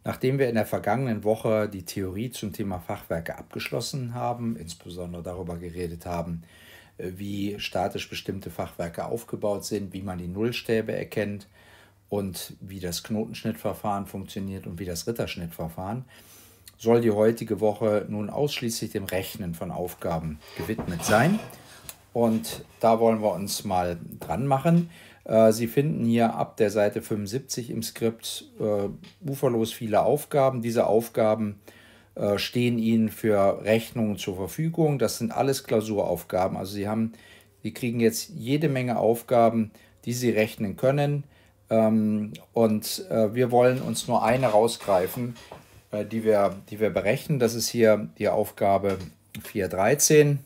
Nachdem wir in der vergangenen Woche die Theorie zum Thema Fachwerke abgeschlossen haben, insbesondere darüber geredet haben, wie statisch bestimmte Fachwerke aufgebaut sind, wie man die Nullstäbe erkennt und wie das Knotenschnittverfahren funktioniert und wie das Ritterschnittverfahren, soll die heutige Woche nun ausschließlich dem Rechnen von Aufgaben gewidmet sein. Und da wollen wir uns mal dran machen. Sie finden hier ab der Seite 75 im Skript uferlos viele Aufgaben. Diese Aufgaben stehen Ihnen für Rechnungen zur Verfügung. Das sind alles Klausuraufgaben. Also Sie kriegen jetzt jede Menge Aufgaben, die Sie rechnen können. Wir wollen uns nur eine rausgreifen, die wir berechnen. Das ist hier die Aufgabe 4.13.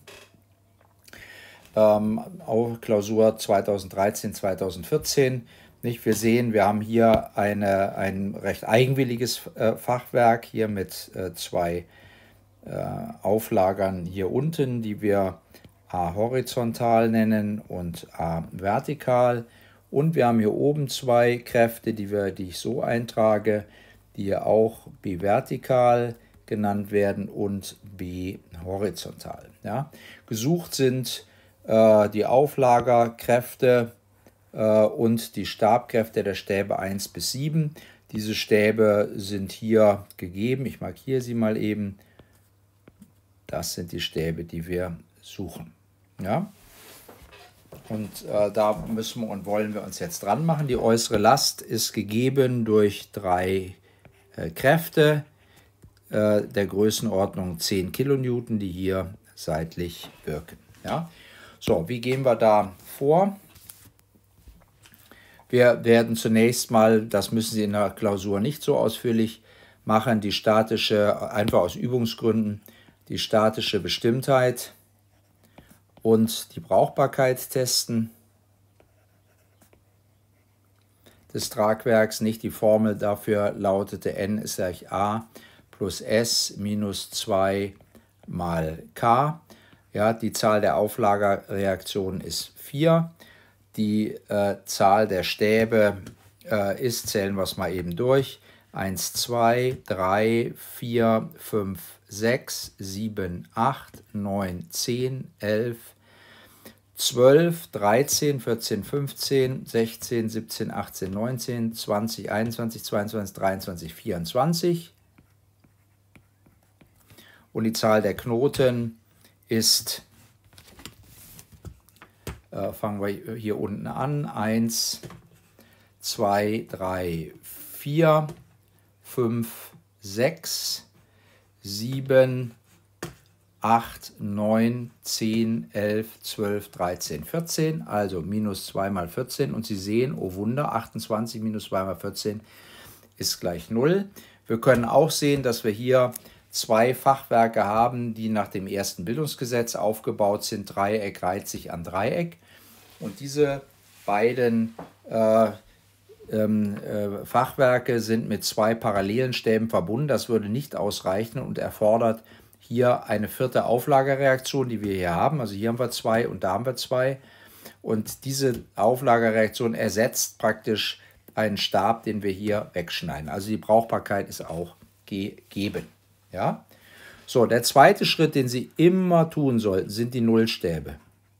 Klausur 2013/2014. Wir sehen, wir haben hier ein recht eigenwilliges Fachwerk hier mit zwei Auflagern hier unten, die wir A horizontal nennen und A vertikal. Und wir haben hier oben zwei Kräfte, die ich so eintrage, die hier auch B vertikal genannt werden und B horizontal. Ja. Gesucht sind die Auflagerkräfte und die Stabkräfte der Stäbe 1 bis 7. Diese Stäbe sind hier gegeben. Ich markiere sie mal eben. Das sind die Stäbe, die wir suchen. Ja? Und da müssen wir und wollen wir uns jetzt dran machen. Die äußere Last ist gegeben durch drei Kräfte der Größenordnung 10 Kilonewton, die hier seitlich wirken. Ja? So, wie gehen wir da vor? Wir werden zunächst mal, das müssen Sie in der Klausur nicht so ausführlich machen, die statische, einfach aus Übungsgründen, die statische Bestimmtheit und die Brauchbarkeit testen des Tragwerks. Nicht die Formel dafür lautete N ist gleich A plus S minus 2 mal K. Ja, die Zahl der Auflagerreaktionen ist 4. Die Zahl der Stäbe ist, zählen wir es mal eben durch, 1, 2, 3, 4, 5, 6, 7, 8, 9, 10, 11, 12, 13, 14, 15, 16, 17, 18, 19, 20, 21, 22, 23, 24. Und die Zahl der Knoten ist, fangen wir hier unten an, 1, 2, 3, 4, 5, 6, 7, 8, 9, 10, 11, 12, 13, 14, also minus 2 mal 14. Und Sie sehen, oh Wunder, 28 minus 2 mal 14 ist gleich 0. Wir können auch sehen, dass wir hier zwei Fachwerke haben, die nach dem ersten Bildungsgesetz aufgebaut sind. Dreieck reiht sich an Dreieck. Und diese beiden Fachwerke sind mit zwei parallelen Stäben verbunden. Das würde nicht ausreichen und erfordert hier eine vierte Auflagerreaktion, die wir hier haben. Also hier haben wir zwei und da haben wir zwei. Und diese Auflagerreaktion ersetzt praktisch einen Stab, den wir hier wegschneiden. Also die Brauchbarkeit ist auch gegeben. Ja? So, der zweite Schritt, den Sie immer tun sollten, sind die Nullstäbe.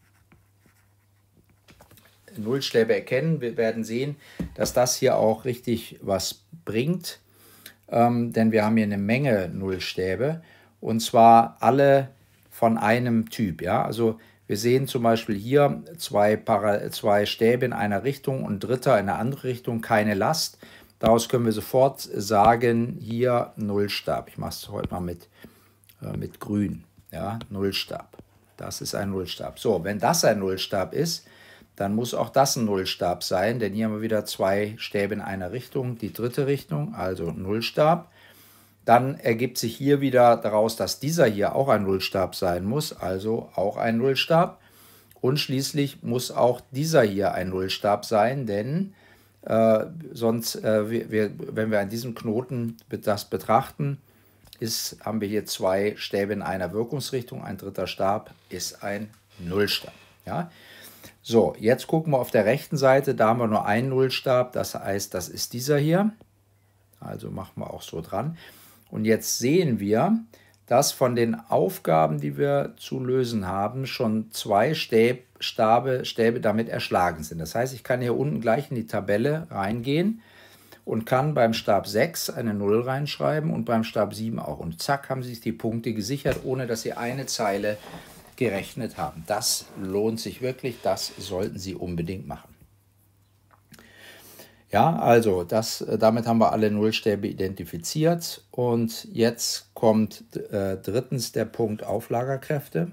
Nullstäbe erkennen. Wir werden sehen, dass das hier auch richtig was bringt, denn wir haben hier eine Menge Nullstäbe und zwar alle von einem Typ. Ja? Also wir sehen zum Beispiel hier zwei Stäbe in einer Richtung und dritter in eine andere Richtung, keine Last. Daraus können wir sofort sagen, hier Nullstab. Ich mache es heute mal mit grün. Ja, Nullstab. Das ist ein Nullstab. So, wenn das ein Nullstab ist, dann muss auch das ein Nullstab sein, denn hier haben wir wieder zwei Stäbe in einer Richtung, die dritte Richtung, also Nullstab. Dann ergibt sich hier wieder daraus, dass dieser hier auch ein Nullstab sein muss, also auch ein Nullstab. Und schließlich muss auch dieser hier ein Nullstab sein, denn sonst, wenn wir an diesem Knoten das betrachten, haben wir hier zwei Stäbe in einer Wirkungsrichtung. Ein dritter Stab ist ein Nullstab. Ja? So, jetzt gucken wir auf der rechten Seite. Da haben wir nur einen Nullstab. Das heißt, das ist dieser hier. Also machen wir auch so dran. Und jetzt sehen wir, dass von den Aufgaben, die wir zu lösen haben, schon 2 Stäbe damit erschlagen sind. Das heißt, ich kann hier unten gleich in die Tabelle reingehen und kann beim Stab 6 eine 0 reinschreiben und beim Stab 7 auch. Und zack, haben sich die Punkte gesichert, ohne dass Sie eine Zeile gerechnet haben. Das lohnt sich wirklich, das sollten Sie unbedingt machen. Ja, also damit haben wir alle Nullstäbe identifiziert und jetzt kommt drittens der Punkt Auflagerkräfte.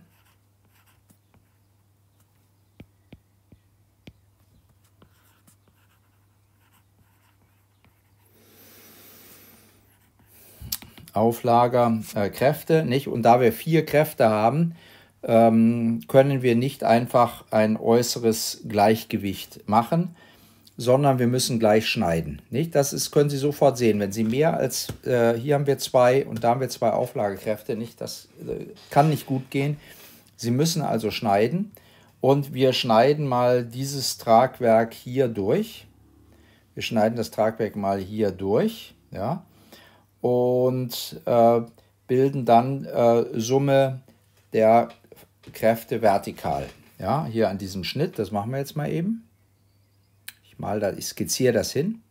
Auflagerkräfte, nicht? Und da wir 4 Kräfte haben, können wir nicht einfach ein äußeres Gleichgewicht machen, sondern wir müssen gleich schneiden. Nicht? Das können Sie sofort sehen. Wenn Sie mehr als, hier haben wir 2 und da haben wir 2 Auflagekräfte, nicht? Das kann nicht gut gehen. Sie müssen also schneiden und wir schneiden mal dieses Tragwerk hier durch. Wir schneiden das Tragwerk mal hier durch, ja, und bilden dann Summe der Kräfte vertikal. Ja, hier an diesem Schnitt, das machen wir jetzt mal eben. Ich skizziere das hin.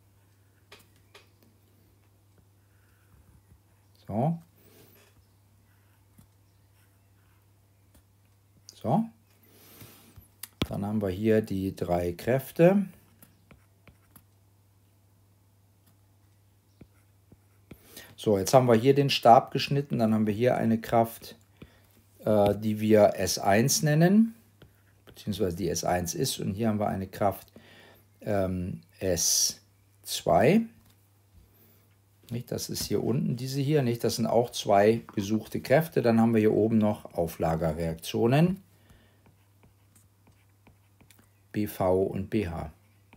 So. So. Dann haben wir hier die 3 Kräfte. So, jetzt haben wir hier den Stab geschnitten, dann haben wir hier eine Kraft, die wir S1 nennen, beziehungsweise die S1 ist, und hier haben wir eine Kraft S2. Nicht, das ist hier unten diese hier, nicht? Das sind auch 2 gesuchte Kräfte. Dann haben wir hier oben noch Auflagerreaktionen, BV und BH.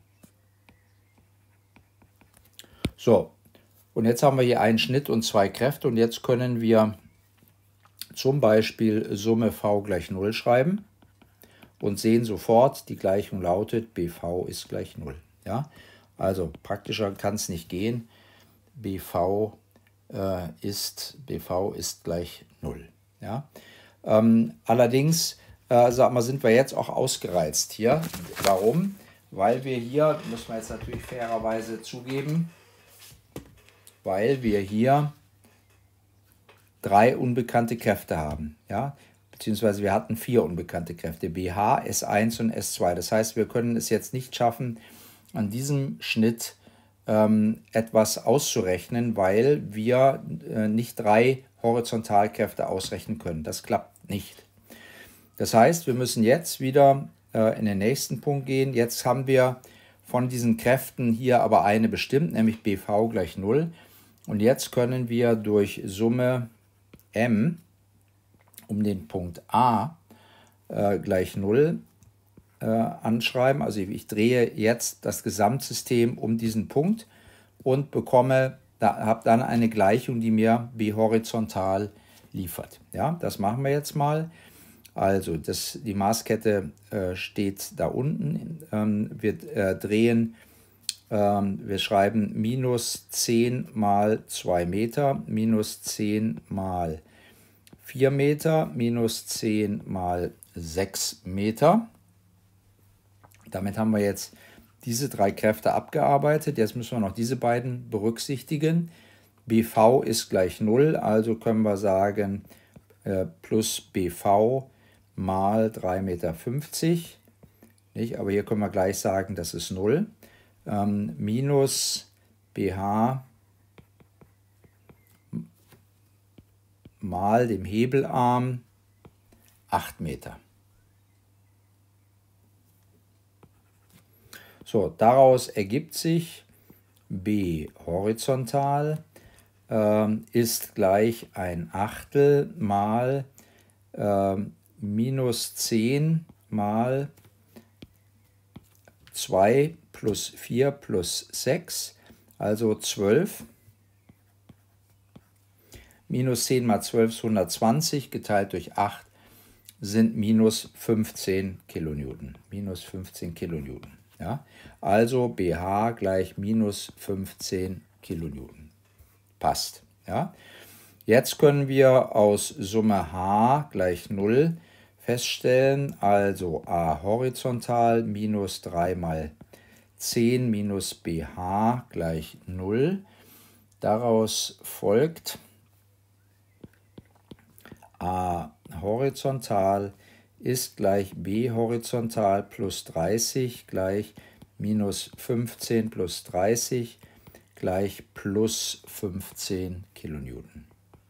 So, und jetzt haben wir hier einen Schnitt und 2 Kräfte und jetzt können wir zum Beispiel Summe V gleich 0 schreiben und sehen sofort, die Gleichung lautet, BV ist gleich 0. Ja? Also praktischer kann es nicht gehen. BV ist gleich 0. Ja? Allerdings sind wir jetzt auch ausgereizt hier. Warum? Weil wir hier, müssen wir jetzt natürlich fairerweise zugeben, weil wir hier 3 unbekannte Kräfte haben. Ja? Beziehungsweise wir hatten 4 unbekannte Kräfte, BH, S1 und S2. Das heißt, wir können es jetzt nicht schaffen, an diesem Schnitt etwas auszurechnen, weil wir nicht 3 Horizontalkräfte ausrechnen können. Das klappt nicht. Das heißt, wir müssen jetzt wieder in den nächsten Punkt gehen. Jetzt haben wir von diesen Kräften hier aber eine bestimmt, nämlich BV gleich 0. Und jetzt können wir durch Summe M um den Punkt A gleich 0 anschreiben. Also ich drehe jetzt das Gesamtsystem um diesen Punkt und habe dann eine Gleichung, die mir B horizontal liefert. Ja, das machen wir jetzt mal. Also die Maßkette steht da unten. Wir drehen, wir schreiben minus 10 mal 2 Meter, minus 10 mal 4 Meter, minus 10 mal 6 Meter. Damit haben wir jetzt diese 3 Kräfte abgearbeitet. Jetzt müssen wir noch diese beiden berücksichtigen. BV ist gleich 0, also können wir sagen plus BV mal 3,50 Meter. Nicht? Aber hier können wir gleich sagen, das ist 0. Minus BH mal dem Hebelarm 8 Meter. So, daraus ergibt sich B horizontal ist gleich ein Achtel mal minus 10 mal 2 plus 4 plus 6, also 12. Minus 10 mal 12 ist 120, geteilt durch 8 sind minus 15 Kilonewton. Minus 15 Kilonewton. Ja? Also BH gleich minus 15 Kilonewton. passt. Ja? Jetzt können wir aus Summe H gleich 0 feststellen, also A horizontal minus 3 mal 10 minus BH gleich 0. Daraus folgt A horizontal ist gleich B horizontal plus 30 gleich minus 15 plus 30 gleich plus 15 Kilonewton.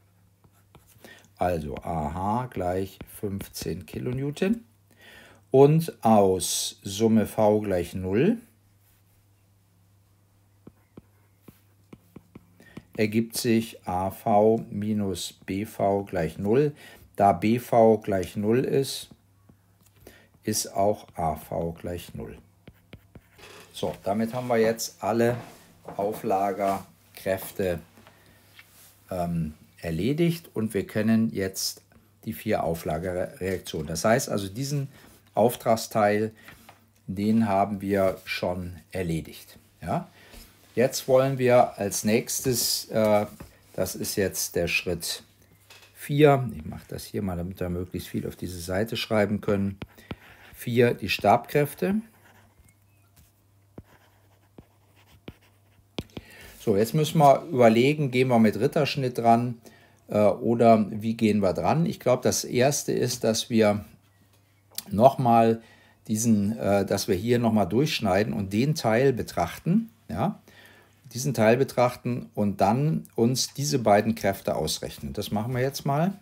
Also AH gleich 15 Kilonewton. Und aus Summe V gleich 0 ergibt sich AV minus BV gleich 0. Da BV gleich 0 ist, ist auch AV gleich 0. So, damit haben wir jetzt alle Auflagerkräfte erledigt und wir kennen jetzt die 4 Auflagerreaktionen. Das heißt also, diesen Auftragsteil, den haben wir schon erledigt. Ja? Jetzt wollen wir als nächstes, das ist jetzt der Schritt 4, ich mache das hier mal, damit wir möglichst viel auf diese Seite schreiben können, 4 die Stabkräfte. So, jetzt müssen wir überlegen, gehen wir mit Ritterschnitt dran oder wie gehen wir dran? Ich glaube, das erste ist, dass wir nochmal dass wir hier nochmal durchschneiden und den Teil betrachten, ja, diesen Teil betrachten und dann uns diese beiden Kräfte ausrechnen. Das machen wir jetzt mal.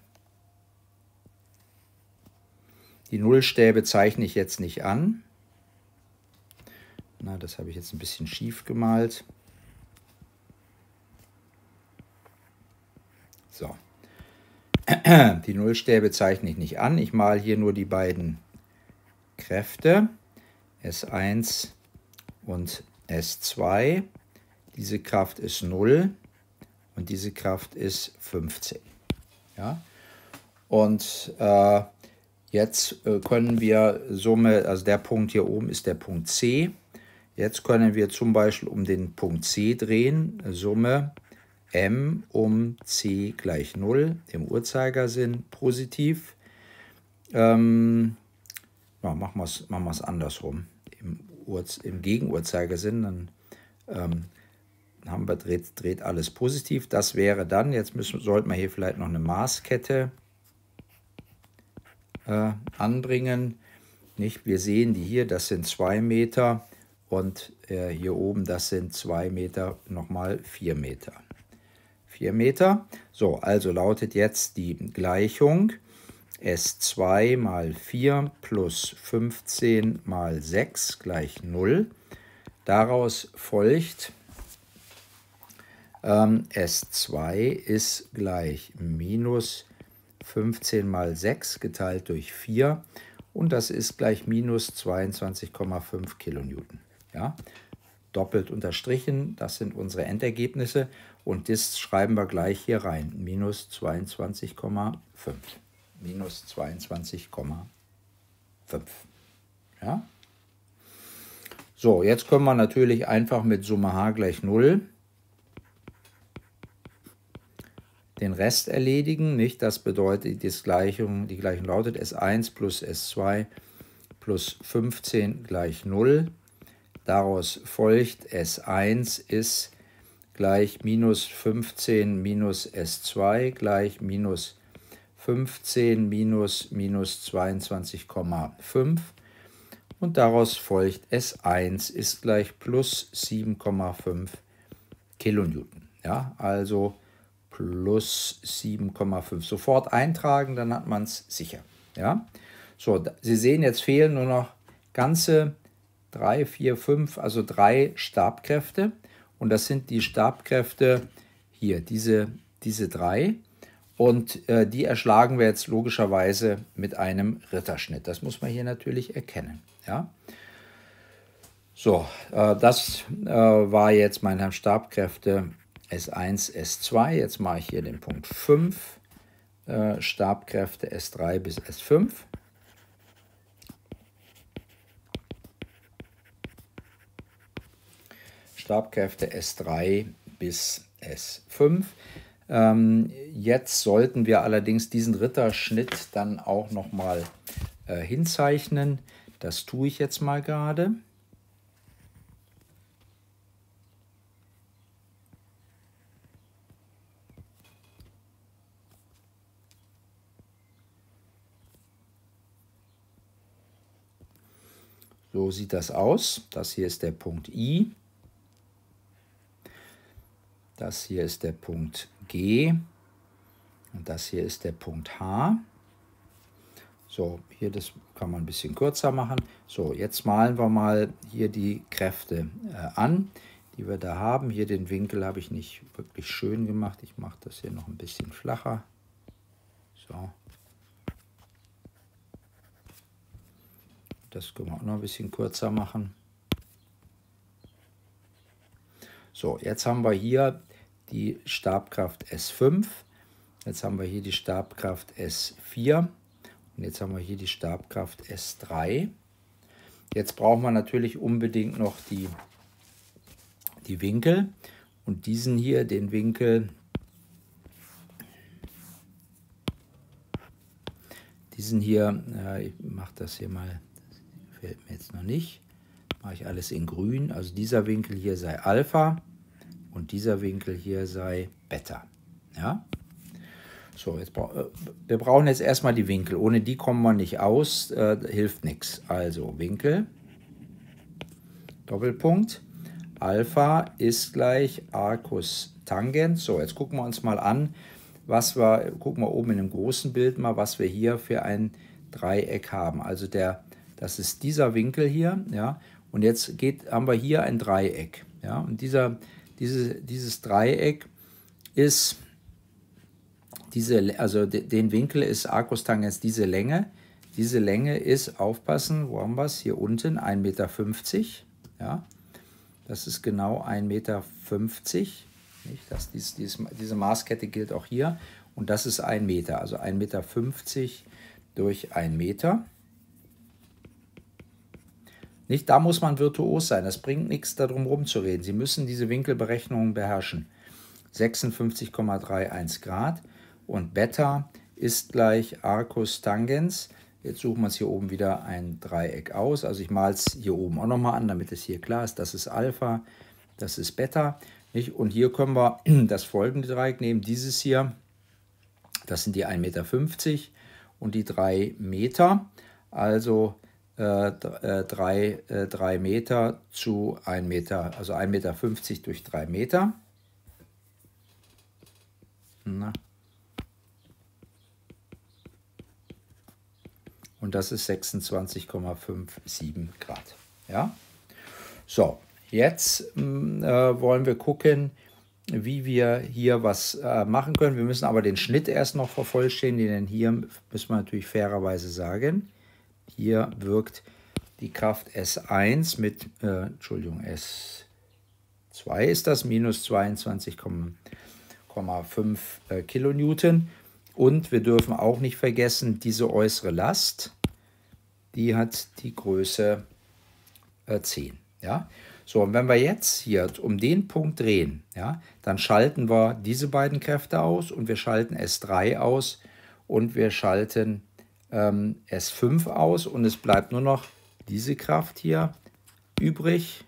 Die Nullstäbe zeichne ich jetzt nicht an. Na, das habe ich jetzt ein bisschen schief gemalt. So. Die Nullstäbe zeichne ich nicht an. Ich male hier nur die beiden Kräfte, S1 und S2. Diese Kraft ist 0 und diese Kraft ist 15. Ja? Und jetzt können wir Summe, also der Punkt hier oben ist der Punkt C. Jetzt können wir zum Beispiel um den Punkt C drehen, Summe M um C gleich 0, im Uhrzeigersinn positiv. Machen wir es andersrum, im Gegenuhrzeigersinn, dann haben wir, dreht alles positiv. Das wäre dann, jetzt sollten wir hier vielleicht noch eine Maßkette anbringen. Nicht? Wir sehen die hier, das sind 2 Meter und hier oben, das sind 2 Meter, nochmal 4 Meter. 4 Meter. So, also lautet jetzt die Gleichung S2 mal 4 plus 15 mal 6 gleich 0. Daraus folgt, S2 ist gleich minus 15 mal 6 geteilt durch 4 und das ist gleich minus 22,5 Kilonewton. Ja? Doppelt unterstrichen, das sind unsere Endergebnisse und das schreiben wir gleich hier rein, minus 22,5. Minus 22,5. Ja? So, jetzt können wir natürlich einfach mit Summe H gleich 0 den Rest erledigen. Nicht? Das bedeutet, die Gleichung lautet S1 plus S2 plus 15 gleich 0. Daraus folgt, S1 ist gleich minus 15 minus S2 gleich minus 15 minus 22,5 und daraus folgt, S1 ist gleich plus 7,5 Kilonewton. Ja, also plus 7,5. Sofort eintragen, dann hat man es sicher. Ja? So, Sie sehen, jetzt fehlen nur noch ganze 3, 4, 5, also 3 Stabkräfte. Und das sind die Stabkräfte hier, diese 3. Und die erschlagen wir jetzt logischerweise mit einem Ritterschnitt. Das muss man hier natürlich erkennen. Ja? So, das war jetzt meine Stabkräfte S1, S2. Jetzt mache ich hier den Punkt 5. Stabkräfte S3 bis S5. Stabkräfte S3 bis S5. Jetzt sollten wir allerdings diesen Ritterschnitt dann auch nochmal hinzeichnen. Das tue ich jetzt mal gerade. So sieht das aus. Das hier ist der Punkt I. Das hier ist der Punkt G. Und das hier ist der Punkt H. So, hier das kann man ein bisschen kürzer machen. So, jetzt malen wir mal hier die Kräfte an, die wir da haben. Hier den Winkel habe ich nicht wirklich schön gemacht. Ich mache das hier noch ein bisschen flacher. So. Das können wir auch noch ein bisschen kürzer machen. So, jetzt haben wir hier die Stabkraft S5. Jetzt haben wir hier die Stabkraft S4. Und jetzt haben wir hier die Stabkraft S3. Jetzt brauchen wir natürlich unbedingt noch die Winkel. Und diesen hier, den Winkel, diesen hier, ich mache das hier mal, das gefällt mir jetzt noch nicht, mache ich alles in grün. Also dieser Winkel hier sei Alpha und dieser Winkel hier sei Beta. Ja? So, wir brauchen jetzt erstmal die Winkel. Ohne die kommen wir nicht aus, hilft nichts. Also Winkel, Doppelpunkt, Alpha ist gleich Arcus Tangens. So, jetzt gucken wir uns mal an, gucken wir oben in dem großen Bild mal, was wir hier für ein Dreieck haben. Also das ist dieser Winkel hier, ja, und jetzt haben wir hier ein Dreieck, ja, und dieses Dreieck ist also den Winkel ist Arcus Tangens diese Länge. Diese Länge ist, aufpassen, wo haben wir es? Hier unten 1,50 Meter. Ja, das ist genau 1,50 Meter. Diese Maßkette gilt auch hier. Und das ist 1 Meter, also 1,50 Meter durch 1 Meter. Nicht, da muss man virtuos sein. Das bringt nichts, darum rumzureden. Sie müssen diese Winkelberechnungen beherrschen. 56,31 Grad. Und Beta ist gleich Arcus Tangens. Jetzt suchen wir uns hier oben wieder ein Dreieck aus. Also ich male es hier oben auch nochmal an, damit es hier klar ist. Das ist Alpha, das ist Beta. Nicht? Und hier können wir das folgende Dreieck nehmen. Dieses hier, das sind die 1,50 Meter und die 3 Meter. Also 3 Meter zu 1 Meter, also 1,50 Meter durch 3 Meter. Na. Und das ist 26,57 Grad. Ja? So, jetzt wollen wir gucken, wie wir hier was machen können. Wir müssen aber den Schnitt erst noch vervollständigen, denn hier müssen wir natürlich fairerweise sagen, hier wirkt die Kraft S1 mit, Entschuldigung, S2 ist das, minus 22,5 Kilonewton. Und wir dürfen auch nicht vergessen, diese äußere Last, die hat die Größe 10. Ja? So, und wenn wir jetzt hier um den Punkt drehen, ja, dann schalten wir diese beiden Kräfte aus und wir schalten S3 aus und wir schalten S5 aus und es bleibt nur noch diese Kraft hier übrig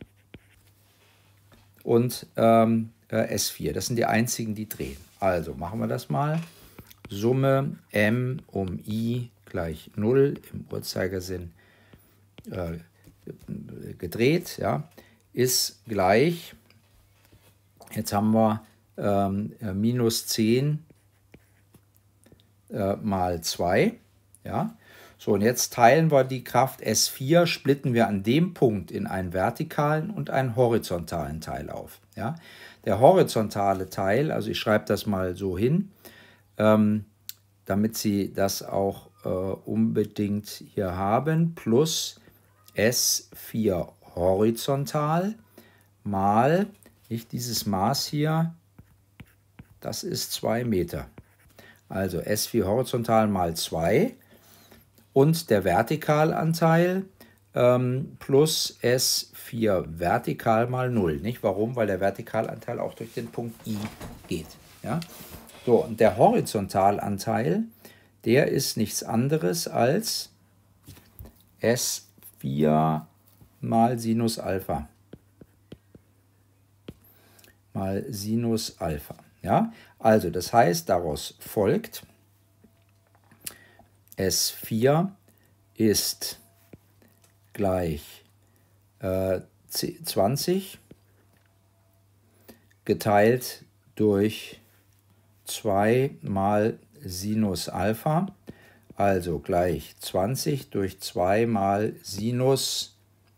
und S4. Das sind die einzigen, die drehen. Also machen wir das mal. Summe M um I gleich 0 im Uhrzeigersinn gedreht, ja, ist gleich, jetzt haben wir minus 10 mal 2, ja. So, und jetzt teilen wir die Kraft S4, splitten wir an dem Punkt in einen vertikalen und einen horizontalen Teil auf, ja. Der horizontale Teil, also ich schreibe das mal so hin, damit Sie das auch unbedingt hier haben, plus S4 horizontal mal, nicht dieses Maß hier, das ist 2 Meter. Also S4 horizontal mal 2 und der Vertikalanteil, plus S4 vertikal mal 0. Nicht? Warum? Weil der Vertikalanteil auch durch den Punkt I geht. Ja? So, und der Horizontalanteil, der ist nichts anderes als S4 mal Sinus Alpha. Mal Sinus Alpha. Ja? Also, das heißt, daraus folgt, S4 ist gleich 20 geteilt durch 2 mal Sinus Alpha, also gleich 20 durch 2 mal Sinus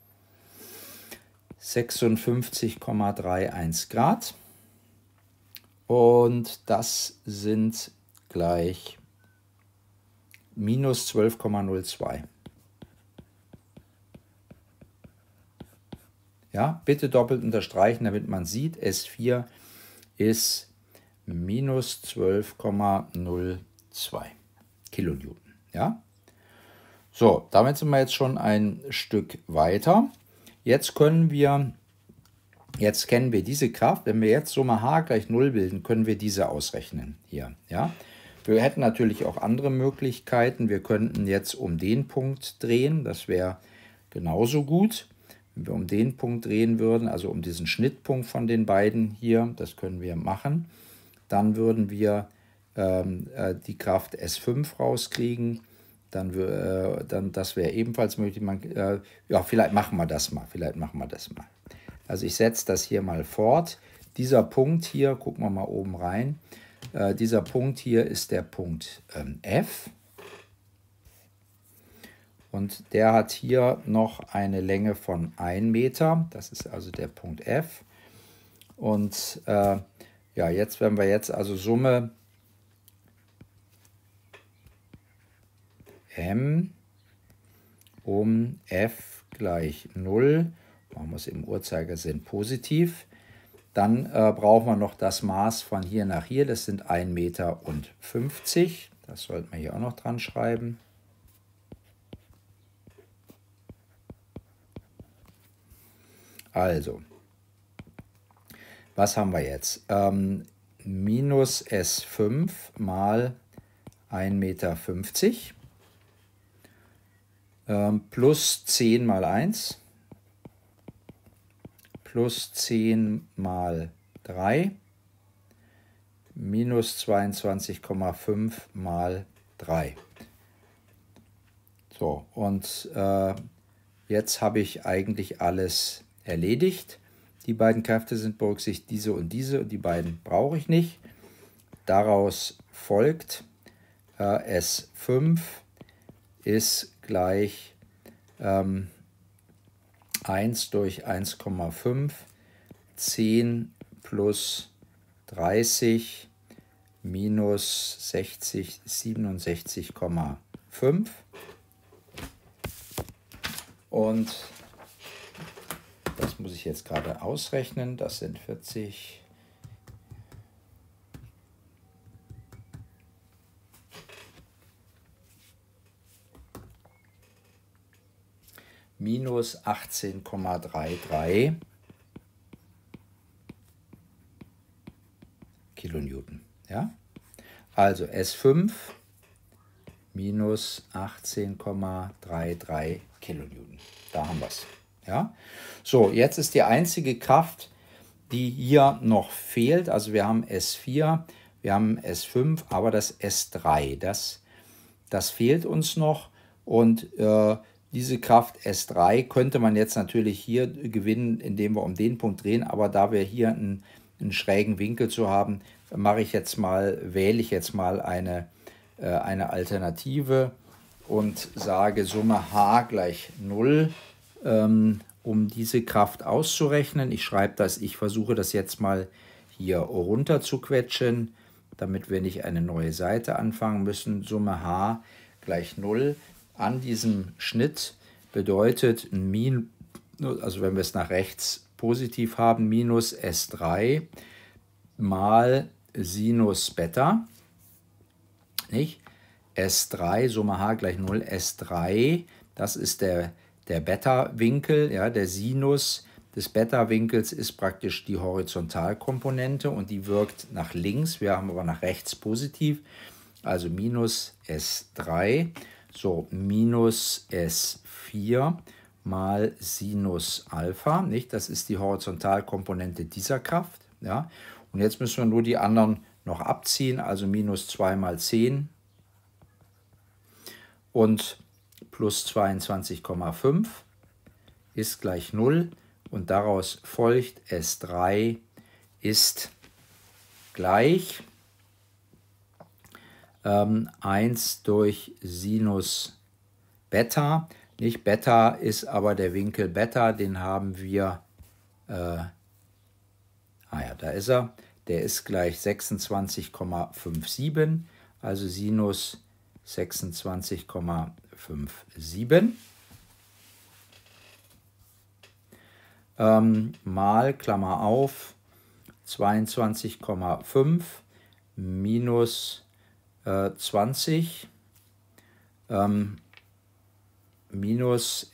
56,31 Grad. Und das sind gleich minus 12,02. Ja, bitte doppelt unterstreichen, damit man sieht, S4 ist minus 12,02 Kilonewton. Ja? So, damit sind wir jetzt schon ein Stück weiter. Jetzt kennen wir diese Kraft. Wenn wir jetzt Summe H gleich 0 bilden, können wir diese ausrechnen hier. Ja? Wir hätten natürlich auch andere Möglichkeiten. Wir könnten jetzt um den Punkt drehen. Das wäre genauso gut. Wenn wir um den Punkt drehen würden, also um diesen Schnittpunkt von den beiden hier, das können wir machen, dann würden wir die Kraft S5 rauskriegen. Dann das wäre ebenfalls möglich. Ja, vielleicht machen wir das mal. Also ich setze das hier mal fort. Dieser Punkt hier, gucken wir mal oben rein. Dieser Punkt hier ist der Punkt F. Und der hat hier noch eine Länge von 1 Meter. Das ist also der Punkt F. Und ja, jetzt, wenn wir jetzt also Summe M um F gleich 0, machen wir es im Uhrzeigersinn positiv, dann brauchen wir noch das Maß von hier nach hier, das sind 1,50 Meter. Das sollten wir hier auch noch dran schreiben. Also, was haben wir jetzt? Minus S5 mal 1,50 Meter plus 10 mal 1 plus 10 mal 3 minus 22,5 mal 3. So, und jetzt habe ich eigentlich alles erledigt. Die beiden Kräfte sind berücksichtigt, diese und die beiden brauche ich nicht. Daraus folgt, S5 ist gleich 1 durch 1,5, 10 plus 30 minus 60, 67,5. Und das muss ich jetzt gerade ausrechnen, das sind 40. Minus 18,33 Kilonewton. Ja? Also S5 minus 18,33 Kilonewton. Da haben wir es. Ja? So, jetzt ist die einzige Kraft, die hier noch fehlt. Also wir haben S4, wir haben S5, aber das S3, das fehlt uns noch. Und diese Kraft S3 könnte man jetzt natürlich hier gewinnen, indem wir um den Punkt drehen. Aber da wir hier einen schrägen Winkel zu haben, wähle ich jetzt mal eine Alternative und sage Summe H gleich 0, um diese Kraft auszurechnen. Ich versuche das jetzt mal hier runter zu quetschen, damit wir nicht eine neue Seite anfangen müssen. Summe H gleich 0 an diesem Schnitt bedeutet, also wenn wir es nach rechts positiv haben, minus S3 mal Sinus Beta, nicht? S3, Summe H gleich 0, S3, das ist der der Beta-Winkel, ja, der Sinus des Beta-Winkels ist praktisch die Horizontalkomponente und die wirkt nach links. Wir haben aber nach rechts positiv, also minus S3, so minus S4 mal Sinus Alpha, nicht? Das ist die Horizontalkomponente dieser Kraft, ja. Und jetzt müssen wir nur die anderen noch abziehen, also minus 2 mal 10 und plus 22,5 ist gleich 0 und daraus folgt S3 ist gleich 1 durch Sinus Beta. Nicht Beta ist aber der Winkel Beta, den haben wir, ja, da ist er, der ist gleich 26,57, also Sinus 26,57 mal, Klammer auf, 22,5 minus 20 minus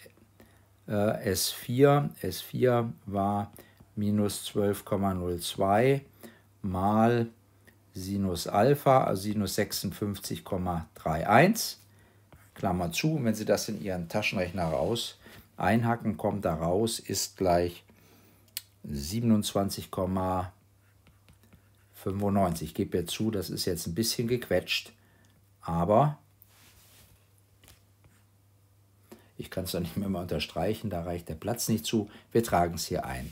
S4. S4 war minus 12,02 mal Sinus Alpha, also Sinus 56,31, Klammer zu. Und wenn Sie das in Ihren Taschenrechner raus einhacken, kommt da raus, ist gleich 27,95. Ich gebe jetzt zu, das ist jetzt ein bisschen gequetscht, aber ich kann es dann nicht mehr mal unterstreichen, da reicht der Platz nicht zu. Wir tragen es hier ein,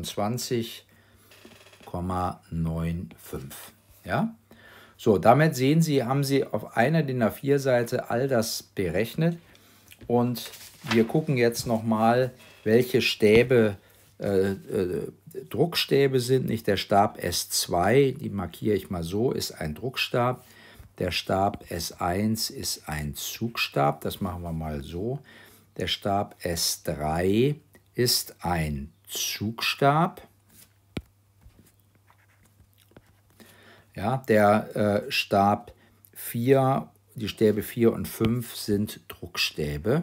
27,95. Ja? So, damit sehen Sie, haben Sie auf einer DIN A4-Seite all das berechnet. Und wir gucken jetzt nochmal, welche Stäbe Druckstäbe sind. Nicht der Stab S2, die markiere ich mal so, ist ein Druckstab. Der Stab S1 ist ein Zugstab, das machen wir mal so. Der Stab S3 ist ein Zugstab. Ja, der Stab 4, die Stäbe 4 und 5 sind Druckstäbe.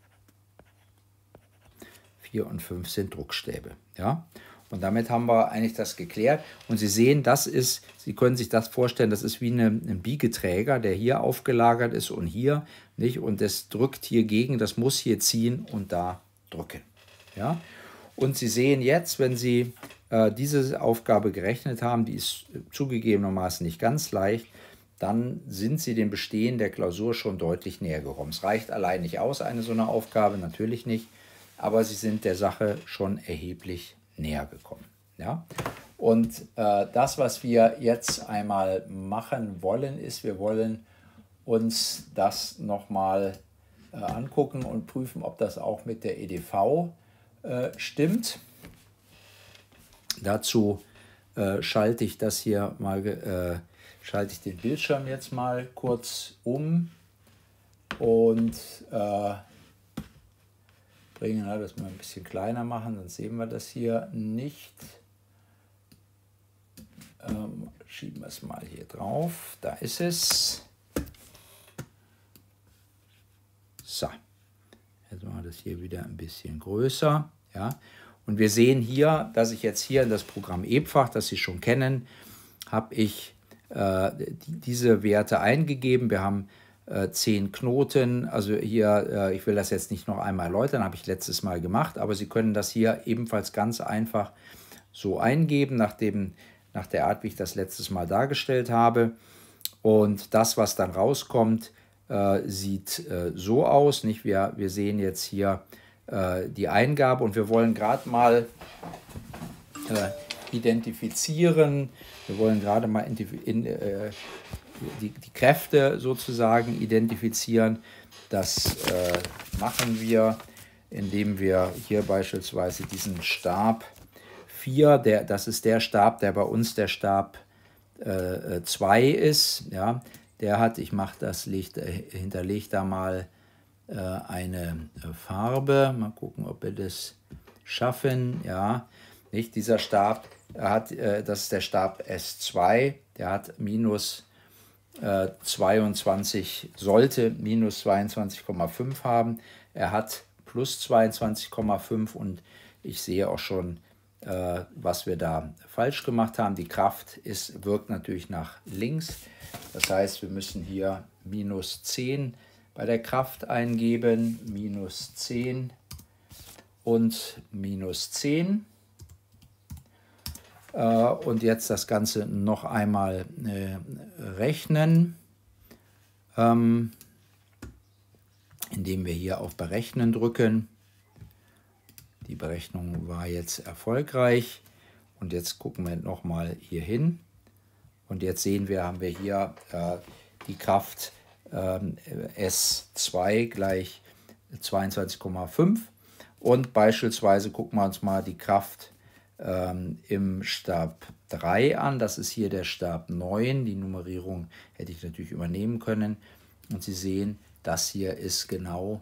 4 und 5 sind Druckstäbe. Ja? Und damit haben wir eigentlich das geklärt. Und Sie sehen, das ist, Sie können sich das vorstellen, das ist wie ein Biegeträger, der hier aufgelagert ist und hier, nicht? Und das drückt hier gegen, das muss hier ziehen und da drücken. Ja? Und Sie sehen jetzt, wenn Sie diese Aufgabe gerechnet haben, die ist zugegebenermaßen nicht ganz leicht, dann sind Sie dem Bestehen der Klausur schon deutlich näher gekommen. Es reicht allein nicht aus, eine so eine Aufgabe, natürlich nicht, aber Sie sind der Sache schon erheblich näher gekommen. Ja? Und das, was wir jetzt einmal machen wollen, ist, wir wollen uns das nochmal angucken und prüfen, ob das auch mit der EDV stimmt. Dazu schalte ich das hier mal, schalte ich den Bildschirm jetzt mal kurz um und bringen, das mal ein bisschen kleiner machen, sonst sehen wir das hier nicht. Schieben wir es mal hier drauf, da ist es. So, jetzt machen wir das hier wieder ein bisschen größer. Ja. Und wir sehen hier, dass ich jetzt hier in das Programm EBFach, das Sie schon kennen, habe ich diese Werte eingegeben. Wir haben 10 Knoten, also hier, ich will das jetzt nicht noch einmal erläutern, habe ich letztes Mal gemacht, aber Sie können das hier ebenfalls ganz einfach so eingeben, nach der Art, wie ich das letztes Mal dargestellt habe. Und das, was dann rauskommt, sieht so aus. Nicht? Wir sehen jetzt hier die Eingabe und wir wollen gerade mal identifizieren, wir wollen gerade mal die Kräfte sozusagen identifizieren. Das machen wir, indem wir hier beispielsweise diesen Stab 4, das ist der Stab, der bei uns der Stab 2 ist. Ja, der hat, ich mache das Licht, hinterlege da mal eine Farbe. Mal gucken, ob wir das schaffen. Ja, nicht dieser Stab, das ist der Stab S2, der hat minus 22, sollte minus 22,5 haben. Er hat plus 22,5 und ich sehe auch schon, was wir da falsch gemacht haben. Die Kraft wirkt natürlich nach links. Das heißt, wir müssen hier minus 10 bei der Kraft eingeben, minus 10 und minus 10. Und jetzt das Ganze noch einmal rechnen, indem wir hier auf Berechnen drücken. Die Berechnung war jetzt erfolgreich und jetzt gucken wir nochmal hier hin und jetzt sehen wir, haben wir hier die Kraft S2 gleich 22,5 und beispielsweise gucken wir uns mal die Kraft im Stab 3 an. Das ist hier der Stab 9. Die Nummerierung hätte ich natürlich übernehmen können. Und Sie sehen, das hier ist genau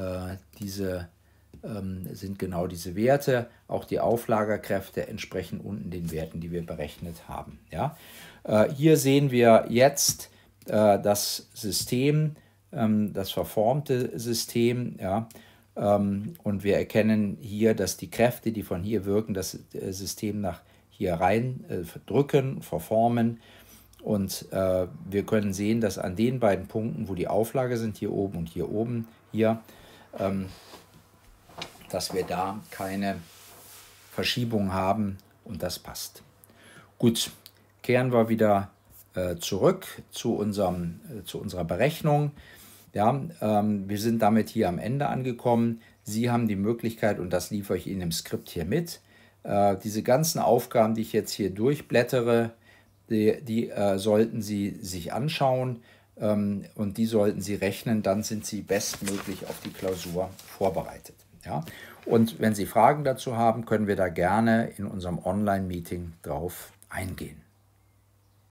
sind genau diese Werte. Auch die Auflagerkräfte entsprechen unten den Werten, die wir berechnet haben. Ja? Hier sehen wir jetzt das System, das verformte System. Ja? Und wir erkennen hier, dass die Kräfte, die von hier wirken, das System nach hier rein drücken, verformen. Und wir können sehen, dass an den beiden Punkten, wo die Auflage sind, hier oben und hier oben, dass wir da keine Verschiebung haben und das passt. Gut, kehren wir wieder zurück zu unserer Berechnung. Ja, wir sind damit hier am Ende angekommen. Sie haben die Möglichkeit, und das liefere ich Ihnen im Skript hier mit, diese ganzen Aufgaben, die ich jetzt hier durchblättere, die sollten Sie sich anschauen und die sollten Sie rechnen, dann sind Sie bestmöglich auf die Klausur vorbereitet. Ja? Und wenn Sie Fragen dazu haben, können wir da gerne in unserem Online-Meeting drauf eingehen.